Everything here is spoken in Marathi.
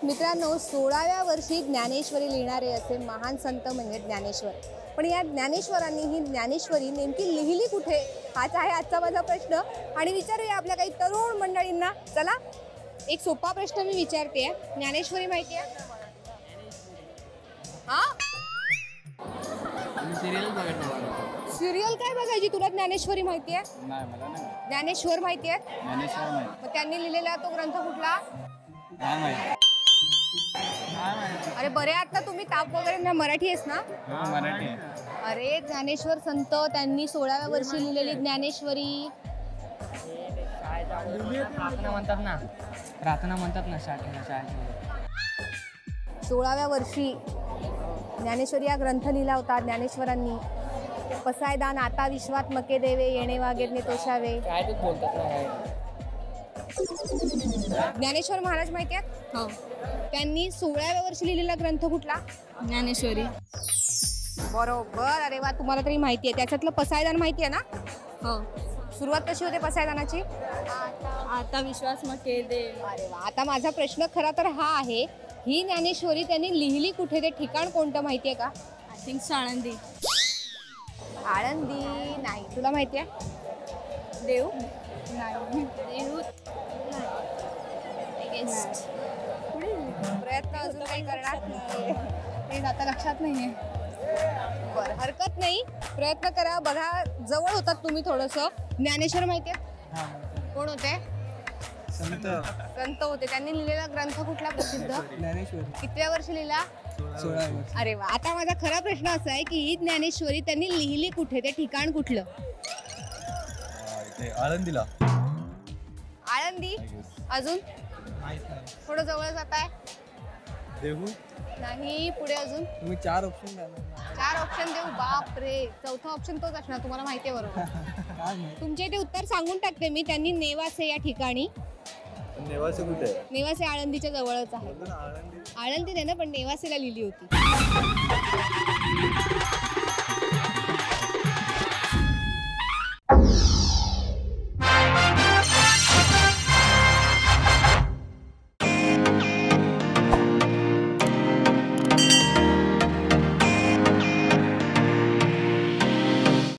मित्रांनो 16व्या वर्षी ज्ञानेश्वरी लिहिणारे असे महान संत म्हणजे ज्ञानेश्वर. पण या ज्ञानेश्वरांनी ही ज्ञानेश्वरी नेमकी लिहिली कुठे हाच आहे आजचा माझा प्रश्न. आणि विचारूया आपल्या काही तरुण मंडळींना. चला एक सोपा प्रश्न मी विचारते. ज्ञानेश्वरी माहिती आहे? हा सिरियल काय बघायची? तुला ज्ञानेश्वरी माहिती आहे? नाही मला नाही. ज्ञानेश्वर माहिती आहे? ज्ञानेश्वर माहिती. मग त्यांनी लिहिलेला तो ग्रंथ कुठला? काय माहिती? अरे बरे आता तुम्ही ताप वगैरे ना मराठी आहेस ना? हो मराठी आहे. अरे ज्ञानेश्वर संत त्यांनी 16व्या वर्षी लिहिलेली ज्ञानेश्वरी. प्रार्थना म्हणतात ना, प्रार्थना म्हणतात ना शाळेच्या. 16व्या वर्षी ज्ञानेश्वरी हा ग्रंथ लिहिला होता ज्ञानेश्वरांनी. पसायदान आता विश्वात मके देवे येणे वागेरणे तोषावे. काय ते बोलतात ना. ज्ञानेश्वर महाराज माहिती आहेत? हो त्यांनी 16व्या वर्षी लिहिलेला ग्रंथ कुठला? ज्ञानेश्वरी. बरोबर. अरे वा, तुम्हाला तरी माहिती आहे. त्याच्यातलं पसायदान माहिती आहे ना? हो. सुरुवात कशी होते पसायदानाची? आता विश्वास मग केले. अरे वा. आता माझा प्रश्न खरा तर हा आहे, ही ज्ञानेश्वरी त्यांनी लिहिली कुठे? ते ठिकाण कोणतं माहिती आहे का? I think Salandi. आळंदी नाही. तुला माहिती आहे? देव नाही. देव प्रयत्न अजून काही करणार ते आता लक्षात नाहीये. बरं हरकत नाही, प्रयत्न करा. बघा जवळ होतात तुम्ही थोडंसं. ज्ञानेश्वर माहिती आहे? कोण होते? संत होते. त्यांनी लिहिलेला ग्रंथ कुठला प्रसिद्ध? ज्ञानेश्वरी. कितव्या वर्षी लिहिला? 16व्या वर्षी. अरे वा. आता माझा खरा प्रश्न असा आहे की ही ज्ञानेश्वरी त्यांनी लिहिली कुठे? ते ठिकाण कुठलं? आळंदीला. आळंदी. अजून थोडं जवळ जात आहे? देहू. नाही. पुढे अजून तुम्ही 4 ऑप्शन द्या. 4 ऑप्शन देऊ? बाप रे. चौथा ऑप्शन तोच असणार. तुम्हाला माहिती आहे बरोबर. काय नाही. तुमच्या इथे उत्तर सांगून टाकते मी. त्यांनी नेवासे या ठिकाणी. नेवासे कुठे आहे? नेवासे आळंदीच्या जवळच आहे. आळंदी नाही ना, पण नेवासेला लिहिली होती.